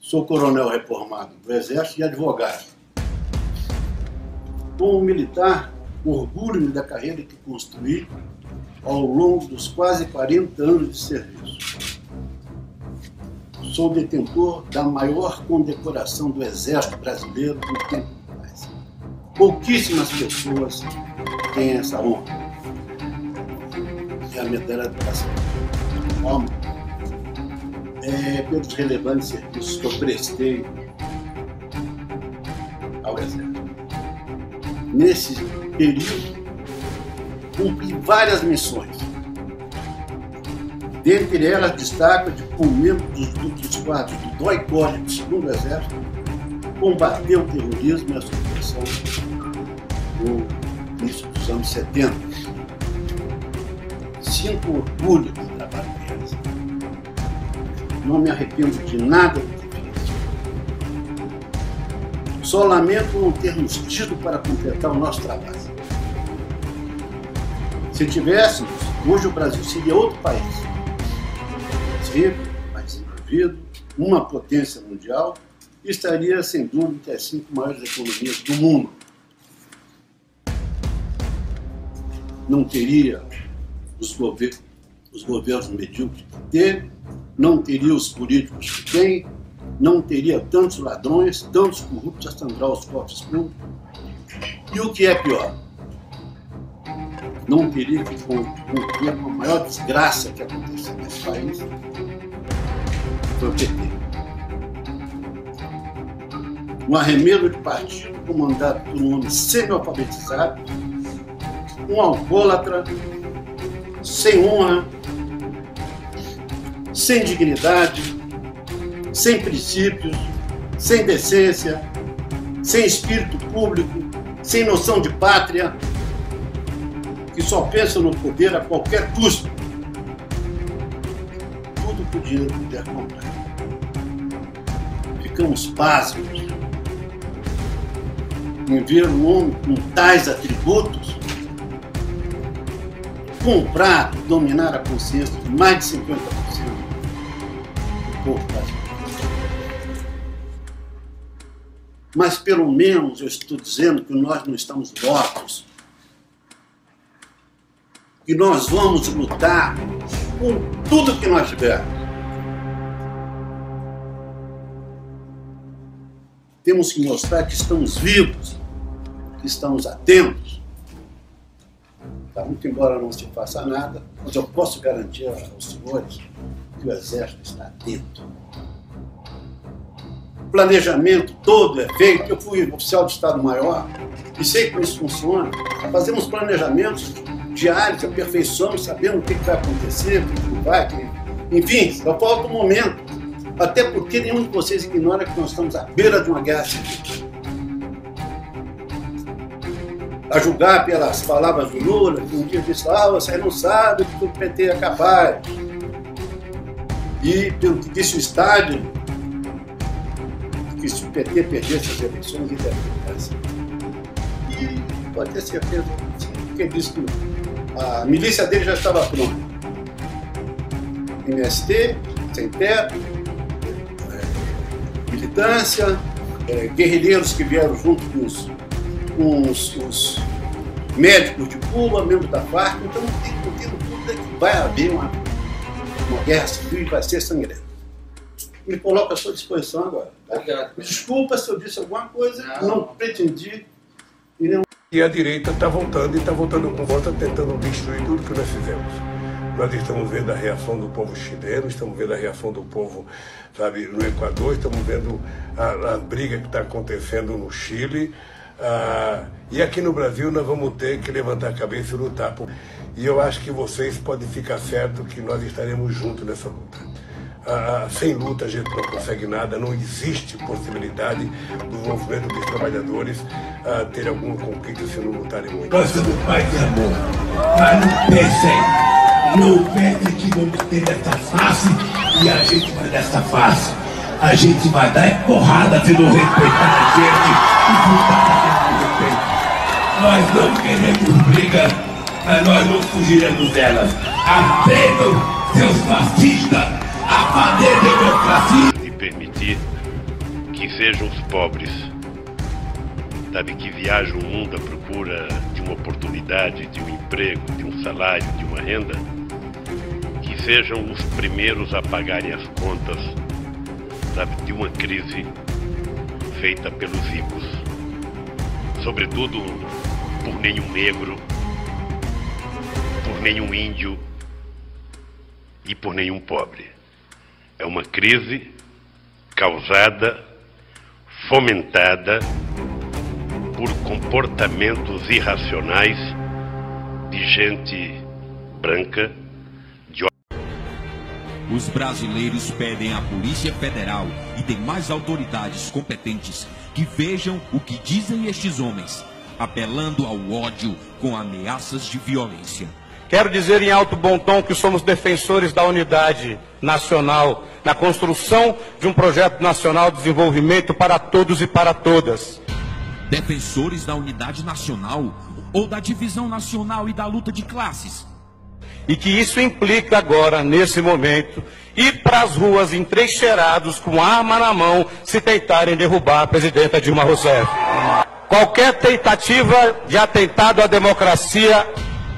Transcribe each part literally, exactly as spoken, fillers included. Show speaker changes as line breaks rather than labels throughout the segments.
Sou coronel reformado do Exército e advogado. Como militar, orgulho-me da carreira que construí ao longo dos quase quarenta anos de serviço. Sou detentor da maior condecoração do Exército Brasileiro do tempo de paz. Pouquíssimas pessoas têm essa honra. É a medalha da paz. É pelos relevantes serviços que eu prestei ao Exército. Nesse período, cumpri várias missões. Dentre elas, destaco de como membro dos dos quadros do D O I-CORE do segundo Exército, combater o terrorismo e a subversão no início dos anos setenta. Sinto orgulho do trabalho deles. Não me arrependo de nada do que fiz. Só lamento não termos tido para completar o nosso trabalho. Se tivéssemos, hoje o Brasil seria outro país. Mais rico, mais desenvolvido, uma potência mundial, e estaria, sem dúvida, entre as cinco maiores economias do mundo. Não teria os, gover os governos medíocres que teve, não teria os políticos que tem, não teria tantos ladrões, tantos corruptos a sangrar os cofres públicos. E o que é pior, não teria que conviver com a maior desgraça que aconteceu nesse país, foi o P T. Um arremedo de partido comandado por um homem semi-alfabetizado, um alcoólatra, sem honra, sem dignidade, sem princípios, sem decência, sem espírito público, sem noção de pátria, que só pensa no poder a qualquer custo. Tudo que o dinheiro puder comprar. Ficamos pasmos em ver um homem com tais atributos comprar, dominar a consciência de mais de cinquenta por cento do povo brasileiro. Mas pelo menos eu estou dizendo que nós não estamos mortos. Que nós vamos lutar com tudo que nós tivermos. Temos que mostrar que estamos vivos, que estamos atentos. Tá, muito embora não se faça nada, mas eu posso garantir aos senhores que o Exército está atento. O planejamento todo é feito. Eu fui oficial de Estado-Maior e sei como isso funciona. Fazemos planejamentos diários, aperfeiçoamos, sabendo o que vai acontecer, o que não vai, que... enfim, só falta um momento. Até porque nenhum de vocês ignora que nós estamos à beira de uma guerra civil. A julgar pelas palavras do Lula, que um dia disse, ah, você não sabe o que o P T é capaz. E pelo que disse o estádio, que se o P T perdesse as eleições, ele ia ter. E pode ter certeza, porque ele disse que a milícia dele já estava pronta. M S T, sem teto, é, militância, é, guerrilheiros que vieram junto com os, com os, os médicos de Cuba, membros da Farc. Então não tem motivo tudo é que vai haver uma, uma guerra civil e vai ser sangrenta. Me coloco à sua disposição agora. Tá? Obrigado. Desculpa se eu disse alguma coisa, não, não pretendi. E, nem...
e a direita está voltando e está voltando com volta, tentando destruir tudo que nós fizemos. Nós estamos vendo a reação do povo chileno, estamos vendo a reação do povo, sabe, no Equador, estamos vendo a, a briga que está acontecendo no Chile. Ah, e aqui no Brasil nós vamos ter que levantar a cabeça e lutar. Por... E eu acho que vocês podem ficar certo que nós estaremos juntos nessa luta. Ah, sem luta a gente não consegue nada, não existe possibilidade do movimento dos trabalhadores ah, ter alguma conquista se não lutarem muito.
Nós somos paz e amor, mas não pensem, não pensem que vamos ter dessa face e a gente vai dessa face. A gente vai dar é porrada se não respeitar a gente e lutar a gente com respeito. Nós não queremos briga, mas nós não fugiremos delas. Aprendam, seus fascistas, a fazer democracia.
E permitir que sejam os pobres, sabe, que viajam o mundo à procura de uma oportunidade, de um emprego, de um salário, de uma renda, que sejam os primeiros a pagarem as contas, sabe, de uma crise feita pelos ricos, sobretudo por nenhum negro, por nenhum índio e por nenhum pobre. É uma crise causada, fomentada por comportamentos irracionais de gente branca.
Os brasileiros pedem à Polícia Federal e demais autoridades competentes que vejam o que dizem estes homens, apelando ao ódio com ameaças de violência.
Quero dizer em alto bom tom que somos defensores da unidade nacional, na construção de um projeto nacional de desenvolvimento para todos e para todas.
Defensores da unidade nacional ou da divisão nacional e da luta de classes?
E que isso implica agora, nesse momento, ir para as ruas entrincheirados com arma na mão se tentarem derrubar a presidenta Dilma Rousseff. Qualquer tentativa de atentado à democracia...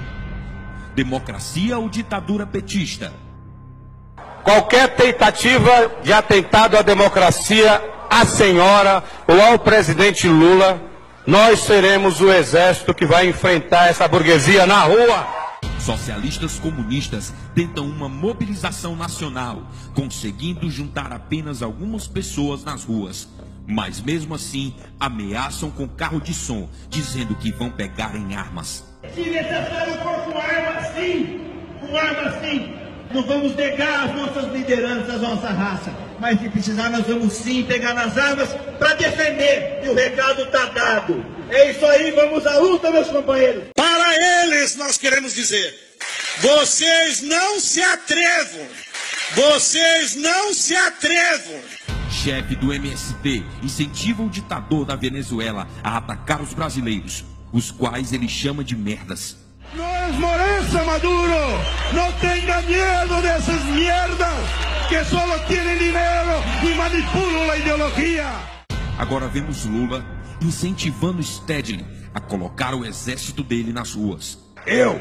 Democracia ou ditadura petista?
Qualquer tentativa de atentado à democracia, à senhora ou ao presidente Lula, nós seremos o exército que vai enfrentar essa burguesia na rua.
Socialistas comunistas tentam uma mobilização nacional, conseguindo juntar apenas algumas pessoas nas ruas. Mas mesmo assim, ameaçam com carro de som, dizendo que vão pegar em armas.
Se necessário for com arma, sim, com arma, sim. Não vamos negar as nossas lideranças, a nossa raça. Mas se precisar, nós vamos sim pegar nas armas para defender. E o recado está dado. É isso aí, vamos à luta, meus companheiros.
Para eles, nós queremos dizer, vocês não se atrevam. Vocês não se atrevam.
Chefe do M S T incentiva o ditador da Venezuela a atacar os brasileiros, os quais ele chama de merdas.
Não é Morenza, Maduro. Não tenha medo dessas merdas que só têm dinheiro e manipulam a ideologia.
Agora vemos Lula incentivando Stedley a colocar o exército dele nas ruas.
Eu,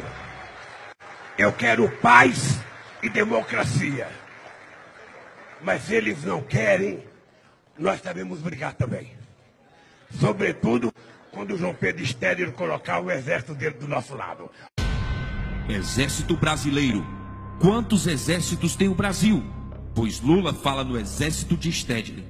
eu quero paz e democracia. Mas se eles não querem, nós sabemos brigar também. Sobretudo quando o João Pedro Stedley colocar o exército dele do nosso lado.
Exército brasileiro. Quantos exércitos tem o Brasil? Pois Lula fala no exército de Stedley.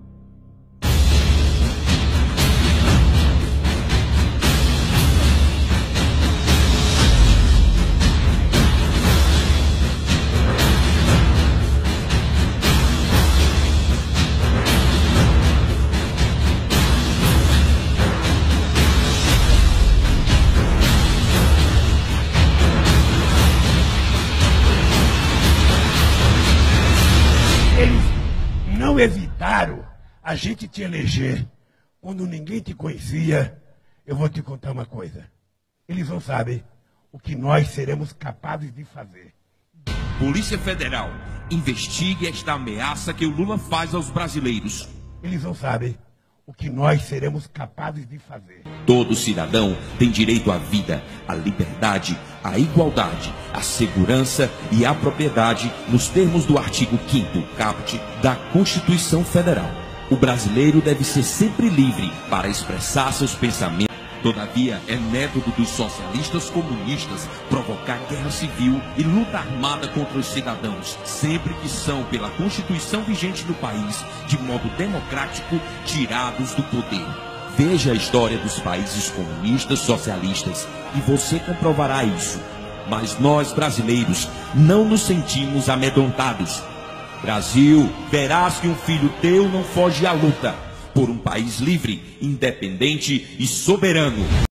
Eles não evitaram a gente te eleger quando ninguém te conhecia. Eu vou te contar uma coisa. Eles não sabem o que nós seremos capazes de fazer.
Polícia Federal, investigue esta ameaça que o Lula faz aos brasileiros.
Eles não sabem o que nós seremos capazes de fazer.
Todo cidadão tem direito à vida, à liberdade, à igualdade, à segurança e à propriedade nos termos do artigo quinto caput da Constituição Federal. O brasileiro deve ser sempre livre para expressar seus pensamentos. Todavia, é método dos socialistas comunistas provocar guerra civil e luta armada contra os cidadãos, sempre que são, pela Constituição vigente do país, de modo democrático, tirados do poder. Veja a história dos países comunistas socialistas e você comprovará isso. Mas nós, brasileiros, não nos sentimos amedrontados. Brasil, verás que um filho teu não foge à luta por um país livre, independente e soberano.